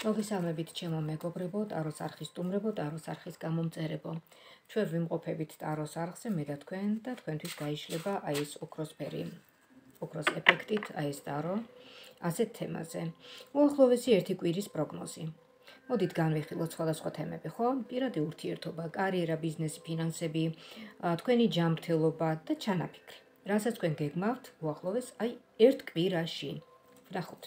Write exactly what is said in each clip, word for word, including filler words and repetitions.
მოგესალმებით ჩემო მეგობრებო, ტაროს არხის სტუმრებო, ტაროს არხის გამომწერებო. ჩვენ ვიმყოფებით ტაროს არხზე, მე და თქვენ და თქვენთვის გაიშლება აი ეს ოქროსფერი, ოქროს ეფექტით, აი ეს ტარო, ასეთ თემაზე. უახლოესი ერთი კვირის პროგნოზი. მოდით განვიხილოთ სხვადასხვა თემები, ხო? პირადი ურთიერთობა, კარიერა, ბიზნესი, ფინანსები, თქვენი ჯანმრთელობა და ჩანაფიქრი. რასაც თქვენ გეგმავთ უახლოეს აი ერთ კვირაში. ნახოთ.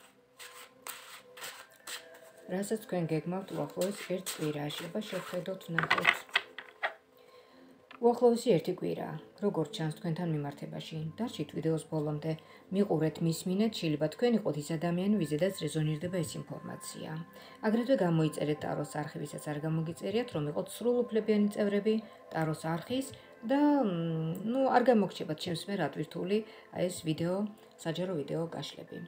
რასაც თქვენ გეგმავთ უახლოეს ერთ კვირაში, აბა შევხედოთ, ნახოთ. უახლოესი ერთი კვირა, როგორც ჩანს თქვენთან მიმართებაში, დარჩით ვიდეოს ბოლომდე, მიყურეთ, მისმინეთ, შეიძლება თქვენ იყოთ ის ადამიანი, ვიზედაც რეზონირდება ეს ინფორმაცია. აგრეთვე გამოიწერეთ ტაროს არხი, ვისაც არ გამოგიწერიათ, რომ იყოთ სრულუფლებიანი წევრები ტაროს არხის და ნუ არ გამოგრჩებათ ჩემს მიერ ატვირთული აი ეს ვიდეო, საჯარო ვიდეო გაშლები.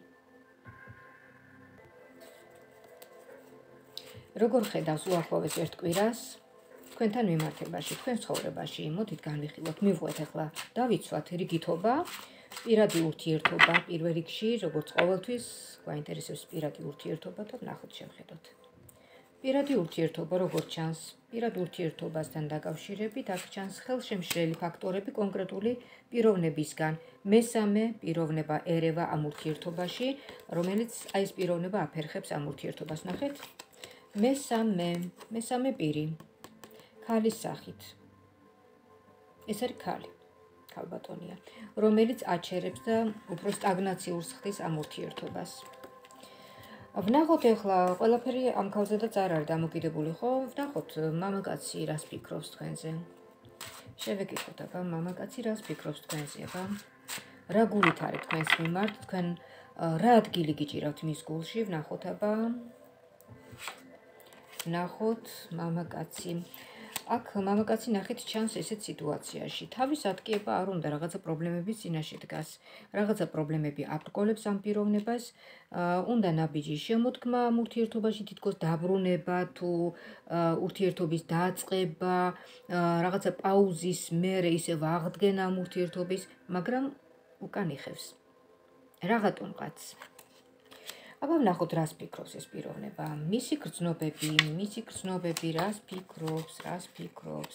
როგორ ხედავს უახლოეს ერთ კვირას თქვენთან მიმართებაში, თქვენ ცხოვრებაში, მოდით განვიხილოთ, მივყვეთ ახლა, დავიცვათ რიგითობა, პირადი ურთიერთობა, პირველ რიგში, როგორც ყოველთვის, გვაინტერესებს პირადი ურთიერთობა და ნახოთ შევხედოთ. პირადი ურთიერთობა, როგორც ჩანს, პირად ურთიერთობასთან დაკავშირებით, აქ ჩანს ხელშემშლელი ფაქტორები კონკრეტული პიროვნებისგან. მესამე პიროვნება ერევა ამ ურთიერთობაში, რომელიც აი ეს პიროვნება აფერხებს ამ ურთიერთობას, ნახეთ. მესამე, მესამე პირი, ქალის სახით. ეს არის ქალი, ქალბატონია, რომელიც აჩერებს და უფრო სტაგნაციურს ხდის ამ ურთიერთობას. ვნახოთ ახლა, ყველაფერი ამ ქალზედაც არ არის დამოკიდებული, ხო? ვნახოთ, მამაკაცი რას ფიქრობს თქვენზე. შევეკითხოთ, აბა, მამაკაცი რას ფიქრობს თქვენზე, აბა? რა გულით არის თქვენს მიმართ, თქვენ რა ადგილი გიჭირავთ მის გულში, ვნახოთ, აბა. ნახოთ, მამაკაცი. აქ მამაკაცი ნახეთ ჩანს ესეთ სიტუაციაში. თავის ატკიება არ უნდა, რაღაცა პრობლემების წინაშე დგას. რაღაცა პრობლემები აბრკოლებს ამ პიროვნებას, უნდა ნაბიჯის შემოდგმა ამ ურთიერთობაში, თითქოს დაბრუნება თუ ურთიერთობის დაწყება, რაღაცა პაუზის მერე ისევ აღდგენა ამ ურთიერთობის, მაგრამ უკან იხევს. რაღაცონყაც. აბა ვნახოთ, რას ფიქრობს ეს პიროვნება. მისი გრძნობები, მისი გრძნობები, რას ფიქრობს, რას ფიქრობს.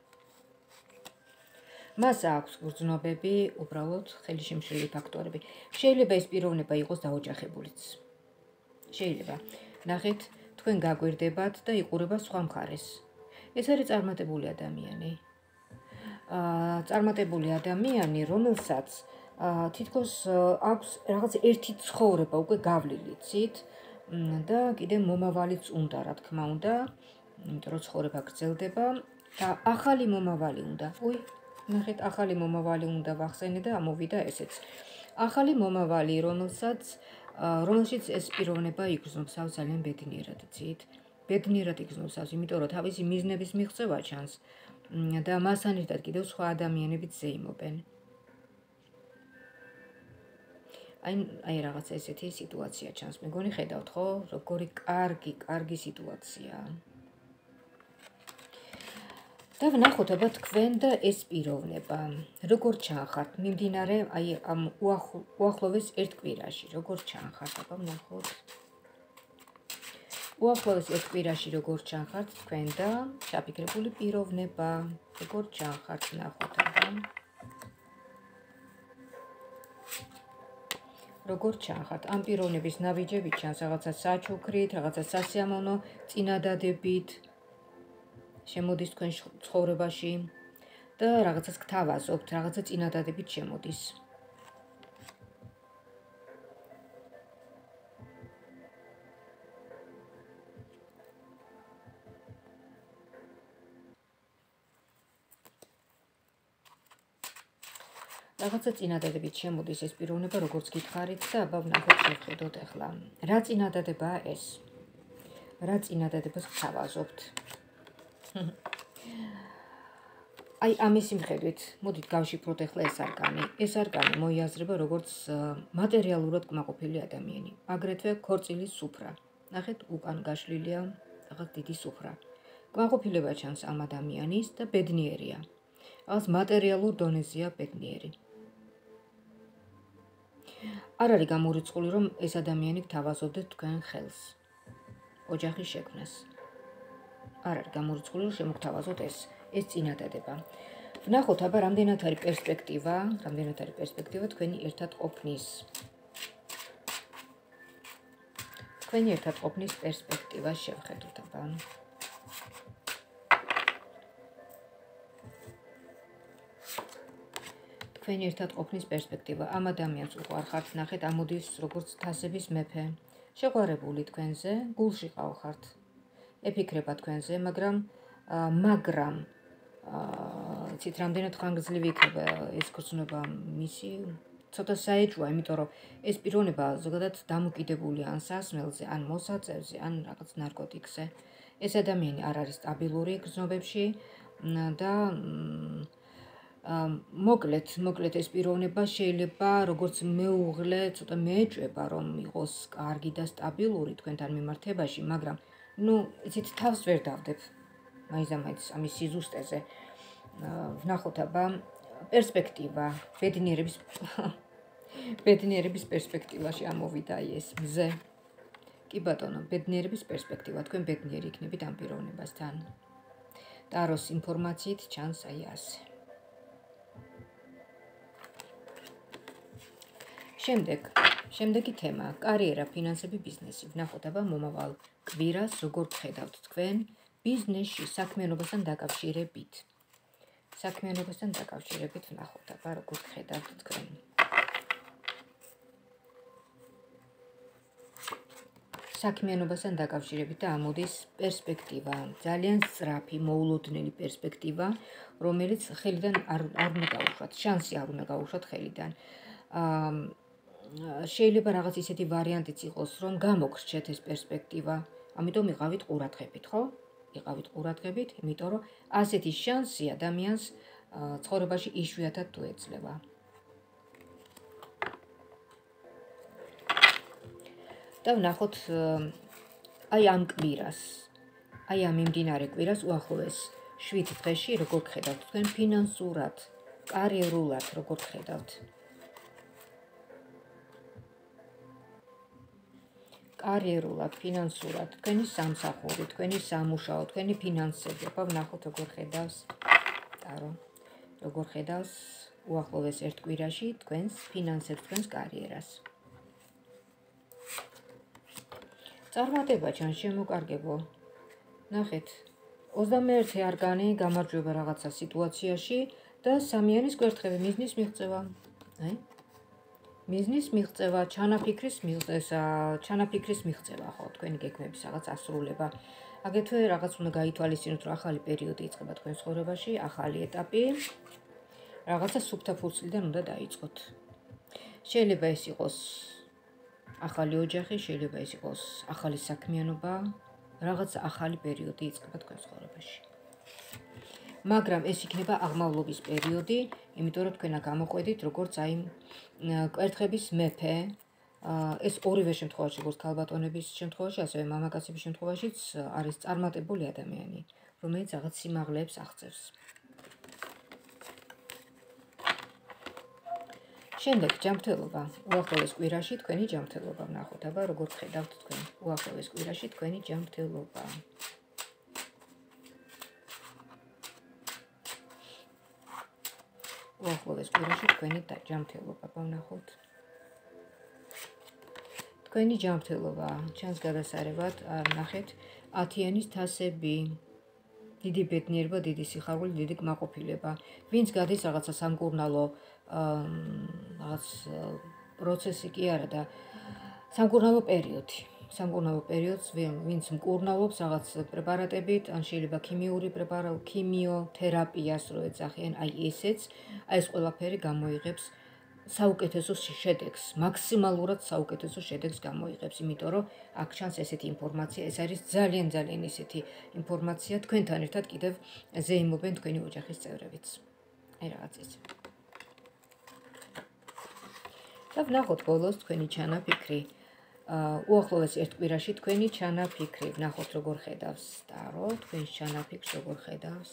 მას აქვს გრძნობები, უბრალოდ ხელშემშლელი ფაქტორები. შეიძლება ეს პიროვნება იყოს დაოჯახებულიც. შეიძლება. ნახეთ, თქვენ გაგვირდებათ და იყურება სხვა მხარეს. ეს არის წარმატებული ადამიანი. აა, წარმატებული ადამიანი, რომელსაც თითქოს აქვს რაღაც ერთი ცხოვრება უკვე გავლილი, ცით და კიდე მომავალიც უნდა, რა თქმა უნდა, იმიტომ რომ ცხოვრება გრძელდება და ახალი მომავალი უნდა. უი, ნახეთ, ახალი მომავალი უნდა ვახსენე და ამოვიდა ესეც. ახალი მომავალი, რომელსაც რომელშიც ეს პიროვნება იგრძნობს ძალიან ბედნიერად, ცით? ბედნიერად იგრძნობს, იმიტომ რომ თავისი მიზნების მიღწევა ჩანს და მასთან ერთად კიდევ სხვა ადამიანებიც ზეიმობენ. აი, აი რაღაცა ესეთი სიტუაცია ჩანს. მეგონი ხედავთ, ხო? როგორი კარგი, კარგი სიტუაცია. და ვნახოთ, აბა თქვენ და ეს პიროვნება, როგორ ჩანხართ მიმდინარე აი ამ უახლოეს ერთ კვირაში, როგორ ჩანხართ, აბა ვნახოთ. უახლოეს ერთ კვირაში როგორ ჩანხართ თქვენ და ჩაფიქრებული პიროვნება, როგორ ჩანხართ, ვნახოთ, აბა. როგორ ჩანხართ, ამ პიროვნების ნაბიჯები ჩანს რაღაცა საჩუქრით, რაღაცა სასიამოვნო წინადადებით შემოდის თქვენ ცხოვრებაში და რაღაცას გთავაზობთ, რაღაცა წინადადებით შემოდის. რაღაცა წინადადებით შემოდის ეს პიროვნება, როგორც გითხარით და აბა ვნახოთ, შევხედოთ ახლა. რა წინადადებაა ეს? რა წინადადებას გთავაზობთ? აი, ამის მიხედვით, მოდით გავშიფროთ ახლა ეს არკანი. ეს არკანი მოიაზრება როგორც მატერიალურად კმაყოფილი ადამიანი. აგრეთვე ქორწილის სუფრა. ნახეთ, უკან გაშლილია რაღაც დიდი სუფრა. კმაყოფილება ჩანს ამ ადამიანის და ბედნიერია. რაღაც მატერიალურ დონეზეა ბედნიერი. არ არის გამორიცხული, რომ ეს ადამიანი გთავაზობდეთ თქვენ ხელს. ოჯახის შექმნას. არ არის გამორიცხული, რომ შემოგთავაზოთ ეს ეს წინადადება. ვნახოთ აბა რამდენად არის პერსპექტივა, რამდენად არის პერსპექტივა თქვენი ერთად ყოფნის. თქვენი ერთად ყოფნის პერსპექტივას შევხედოთ აბა. თქვენი ერთად ყოფნის პერსპექტივა. ამ ადამიანს უყვარხართ, ნახეთ, ამოდის როგორც თასების მეფე. შეყვარებული თქვენზე, გულში ყავხართ. ეფიქრება თქვენზე, მაგრამ მაგრამ იცით, რამდენად ხანგრძლივი იქნება ეს გრძნობა მისი, ცოტა საეჭვია, იმიტომ რომ ეს პიროვნება ზოგადად დამოკიდებულია ან სასმელზე, ან მოსაწევზე, ან რაღაც ნარკოტიკზე. ეს ადამიანი არ არის სტაბილური გრძნობებში და მოკლედ, მოკლედ ეს პიროვნება შეიძლება როგორც მეუღლე ცოტა მეეჭვება, რომ იყოს კარგი და სტაბილური თქვენთან მიმართებაში, მაგრამ ну, იცით, თავს ვერ დავდებ. მაინც ამის სიზუსტეზე. ვნახოთ აბა პერსპექტივა, ბედნიერების ბედნიერების პერსპექტივაში ამოვიდა ეს მზე. კი ბატონო, ბედნიერების პერსპექტივა, თქვენ ბედნიერი იქნებით ამ პიროვნებასთან. ტაროს ინფორმაციით ჩანს აი ასე. შემდეგ, შემდეგი თემა, კარიერა, ფინანსები, ბიზნესი. ვნახოთ აბა მომავალ კვირას როგორ გხედავთ თქვენ ბიზნესში, საქმიანობასთან დაკავშირებით. საქმიანობასთან დაკავშირებით ვნახოთ აბა როგორ გხედავთ თქვენ. საქმიანობასთან დაკავშირებით და ამოდის პერსპექტივა, ძალიან სწრაფი, მოულოდნელი პერსპექტივა, რომელიც ხელიდან არ არ უნდა გაუშვათ, შანსი არ უნდა გაუშვათ ხელიდან. აა შეიძლება რაღაც ისეთი ვარიანტიც იყოს, რომ გამოგრჩეთ ეს პერსპექტივა. ამიტომ იყავით ყურადღებით, ხო? იყავით ყურადღებით, იმიტომ რომ ასეთი შანსი ადამიანს ცხოვრებაში იშვიათად თუ ეძლევა. და ვნახოთ აი ამ კვირას, აი ამ მიმდინარე კვირას უახლოეს შვიდ დღეში როგორ გხედავთ თქვენ ფინანსურად, კარიერულად როგორ გხედავთ. კარიერულად, ფინანსურად, თქვენი სამსახური, თქვენი სამუშაო, თქვენი ფინანსები, აბა ვნახოთ როგორ ხედავს ტარო, როგორ ხედავს უახლოეს ერთ კვირაში თქვენს ფინანსებს, თქვენს კარიერას. წარმატება ჩანს, შემოკარგებო. ნახეთ, ოცდამეერთე არკანი გამარჯვება რაღაცა სიტუაციაში და სამიანის კვერთხები მიზნის მიღწევა. აი მიზნის მიღწევა, ჩანაფიქრის მიღწევა, ჩანაფიქრის მიღწევა, ხო, თქვენი გეგმების რაღაც ასრულება. აგეთვე რაღაც უნდა გაითვალისწინოთ, რომ ახალი პერიოდი იწყება თქვენ ცხოვრებაში, ახალი ეტაპი. რაღაცა სუფთა ფურცლიდან უნდა დაიწყოთ. შეიძლება ეს იყოს ახალი ოჯახი, შეიძლება ეს იყოს ახალი საქმიანობა, რაღაც ახალი პერიოდი იწყება თქვენ ცხოვრებაში. მაგრამ ეს იქნება აღმავლობის პერიოდი, იმიტომ რომ თქვენ გამოყვედით როგორც აი კვერთხების მეფე, ეს ორივე შემთხვევაში, როგორც ქალბატონების შემთხვევაში, ასევე მამაკაცების შემთხვევაშიც არის წარმატებული ადამიანი, რომელიც რაღაც სიმაღლეებს აღწევს. შემდეგ ჯანმრთელობა, უახლოეს კვირაში თქვენი ჯანმრთელობა ვნახოთ, აბა როგორ გხედავთ თქვენ უახლოეს კვირაში თქვენი ჯანმრთელობა. უახლოეს კვირაში თქვენი ჯანმრთელობა ვნახოთ. თქვენი ჯანმრთელობა ჩანს გადასარევად, ნახეთ, ათიანის თასები, დიდი ბედნიერება, დიდი სიხარული, დიდი კმაყოფილება. ვინც გადის რაღაცა სამკურნალო რაღაც პროცესი კი არა და სამკურნალო პერიოდი. სამკურნალო პერიოდს ვინც მკურნალობს რაღაც პრეპარატებით, ან შეიძლება ქიმიური პრეპარატი, ქიმიოთერაპიას რო ეძახიან, აი ესეც, აი ეს ყველაფერი გამოიღებს საუკეთესო შედეგს, მაქსიმალურად საუკეთესო შედეგს გამოიღებს, იმიტომ რომ აქ ჩანს ესეთი ინფორმაცია, ეს არის ძალიან ძალიან ესეთი ინფორმაცია, თქვენთან ერთად კიდევ ზეიმობენ თქვენი ოჯახის წევრებიც. აი რაღაც ეს. და ვნახოთ ბოლოს თქვენი ჩანაფიქრი. უახლოეს ერთ კვირაში თქვენი ჩანაფიქრი, ვნახოთ როგორ ხედავს ტარო, თქვენს ჩანაფიქრს როგორ ხედავს.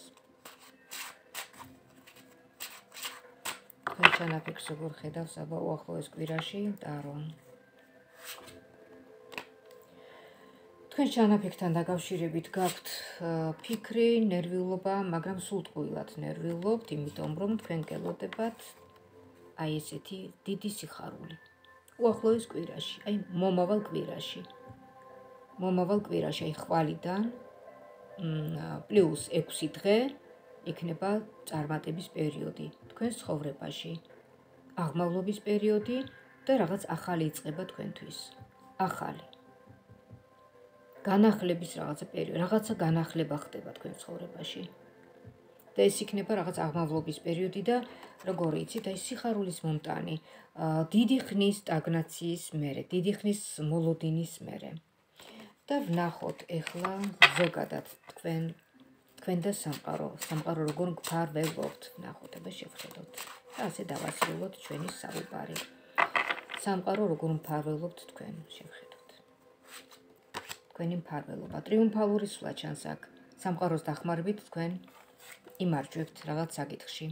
თქვენ ჩანაფიქრს როგორ ხედავს აბა უახლოეს კვირაში ტარო. თქვენ ჩანაფიქრთან დაკავშირებით გაქვთ ფიქრი, ნერვიულობა, მაგრამ სულ ტყუილად ნერვიულობთ, იმიტომ რომ თქვენ გელოდებათ აი ესეთი დიდი სიხარული. უახლოეს კვირაში, აი მომავალ კვირაში. მომავალ კვირაში, აი ხვალიდან პლუს ექვსი დღე იქნება წარმატების პერიოდი თქვენ ცხოვრებაში. აღმავლობის პერიოდი და რაღაც ახალი იწყება თქვენთვის. ახალი. განახლების რაღაცა პერიოდი, რაღაცა განახლება ხდება თქვენ ცხოვრებაში. და ეს იქნება რაღაც აღმავლობის პერიოდი და როგორ იცით, აი სიხარულის მომტანი, დიდი ხნის სტაგნაციის მერე, დიდი ხნის მოლოდინის მერე. და ვნახოთ ეხლა ზოგადად თქვენ თქვენ და სამყარო, სამყარო როგორ მფარველობთ, ვნახოთ, აბა შევხედოთ. და ასე დავასრულოთ ჩვენი საუბარი. სამყარო როგორ მფარველობთ თქვენ, შევხედოთ. თქვენი მფარველობა, ტრიუმფალური სვლა ჩანს აქ. სამყაროს დახმარებით თქვენ იმარჯვებთ რაღაც საკითხში.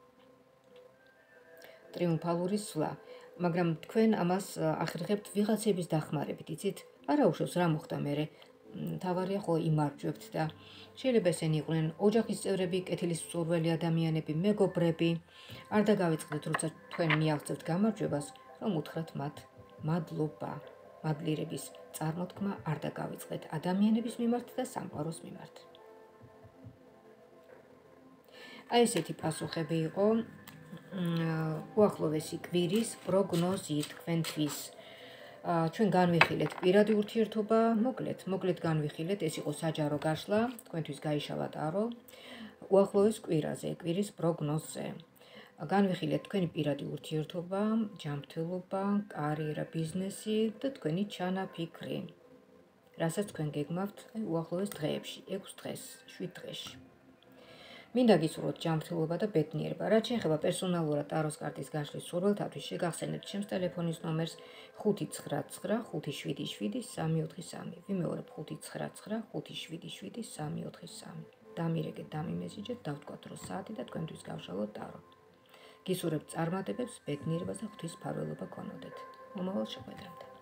ტრიუმფალური სვლა, მაგრამ თქვენ ამას ახერხებთ ვიღაცების დახმარებით, იცით? არა უშავს რა მოხდა მერე. თავარია ხო იმარჯვებთ და შეიძლება ესენი იყვნენ ოჯახის წევრები, კეთილისმცურველი ადამიანები, მეგობრები. არ დაგავიწყდეთ, როცა თქვენ მიაღწევთ გამარჯვებას, რომ უთხრათ მათ მადლობა. მადლიერების წარმოთქმა არ დაგავიწყდეთ ადამიანების მიმართ და სამყაროს მიმართ. აი ესეთი პასუხები იყო უახლოვესი კვირის პროგნოზი თქვენთვის. ჩვენ განვიხილეთ პირადი ურთიერთობა, მოკლედ, მოკლედ განვიხილეთ, ეს იყო საჯარო გაშლა, თქვენთვის გაიშალა ტარო, უახლოეს კვირაზე, კვირის პროგნოზზე. განვიხილეთ თქვენი პირადი ურთიერთობა, ჯანმრთელობა, კარიერა, ბიზნესი და თქვენი ჩანაფიქრი. რასაც თქვენ გეგმავთ უახლოეს დღეებში, ექვს დღეს, შვიდ დღეში. მინდა გისურვოთ ჯანმრთელობა და ბედნიერება. რაც შეეხება პერსონალურად ტაროს კარტის გაშლის სურვილთათვის, შეგახსენებთ ჩემს ტელეფონის ნომერს ხუთი ცხრა ცხრა ხუთი შვიდი შვიდი სამი ოთხი სამი. ვიმეორებ ხუთი ცხრა ცხრა ხუთი შვიდი შვიდი სამი ოთხი სამი. დამირეკეთ, დამიმესიჯეთ, დავთქვათ, რომ საათი და თქვენთვის გავშალოთ ტარო. გისურვებთ წარმატებებს, ბედნიერებას და ღვთის მფარველობა გქონოდეთ. მომავალ შეხვედრამდე.